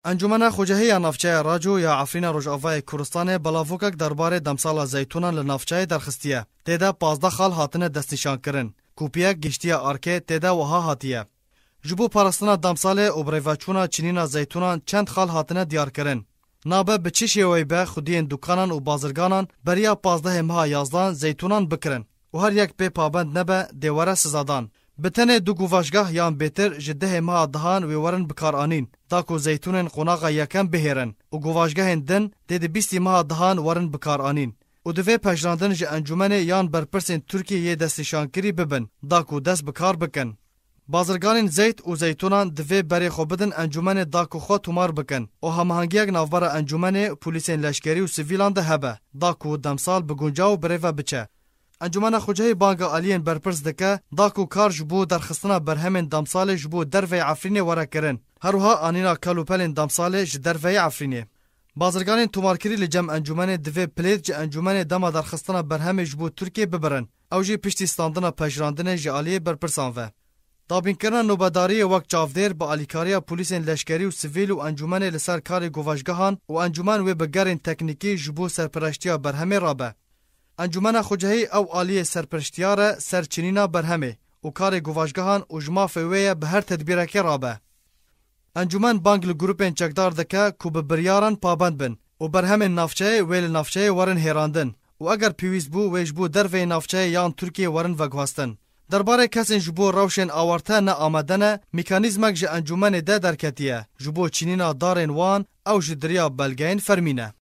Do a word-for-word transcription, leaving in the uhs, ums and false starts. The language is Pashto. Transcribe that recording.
انجمن خوجهی نافچه راجو یا عفرین روجاوای کوردستان بلاوکک درباره دمسالا زیتونان لنافچه درخستیه. تیدا پازده خال هاتنه دستنشان کرن. کوپیه گشتیه آرکه تیدا وها هاتیه. جبو پارستنا دمسال او بریواچونا چینینا زیتونان چند خال هاتنه دیار کرن. نابه به چه شیوی به خودین دکانان و بازرگانان بریا پازده ماه یازدان زیتونان بکرن و هر یک به پابند نبه دیواره سزادان. بتنه دو گواشگاه یان بهتر جده ماه دهان و ورن بکار آنین تاکو زیتونن قناقا یکم بهیرن و گواشگاه دن دید بیستی ماه دهان ورن بکار آنین و دوی پجراندن جه انجمن یان برپرسین ترکیه دستشان کری ببن داکو دست بکار بکن. بازرگانین زیت و زیتونان دوی بری خو بدن انجمن داکو خو تومار بکن و هماهنگیک ناوبر انجمن پولیسین لشکری و سیویلان ده هبه داکو دمسال بگونجاو بریوه بچه. انجمن خوجهی بانک آلیین برپرس دکه داکو کار جبو درخستنا برهمین دمسال جبو دروی عفرینه وره کرن هروها آنینا کلوپلین دمسال ج دروی عفرینه. بازرگانین تومارکری لجم انجمن دوی پلید ج انجمن دما درخستنا برهم جبو ترکیه ببرن او جی پشتی ستاندنا پجراندن ج آلیه برپرسان و. دابین کردن نوبداری وقت چاودیر با آلیکاریا پولیسین لشکری و سیویل و انجمن لسر کاری گواشگاهان و انجمن و بگرین تکنیکی جبو سرپرشتیا برهمه رابه. انجمن خوجهی او آلیه سرپرشتیاره سرچینینا برهمه و کار گواشگاهان و جما فویه به هر تدبیرکی رابه. انجمن بانگل گروپین چکدار دکه کو به بریاران پابند بن و برهم نافچه ویل نافچه ورن هیراندن و اگر پیویز بو ویش بو دروی نافچه یان ترکیه ورن وگواستن. درباره کسین جبو روشن آورته نه آمدنه میکانیزمک جه انجمن ده درکتیه جبو چینینا دارین وان او جدریا بلگین فرمینه.